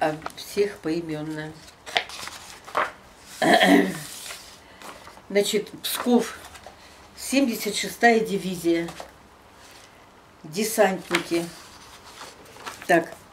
а всех поименно. Значит, Псков, 76-я дивизия, десантники. Так,